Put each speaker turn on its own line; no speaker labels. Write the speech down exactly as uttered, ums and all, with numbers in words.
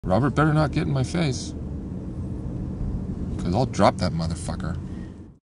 Robert better not get in my face. Because I'll drop that motherfucker.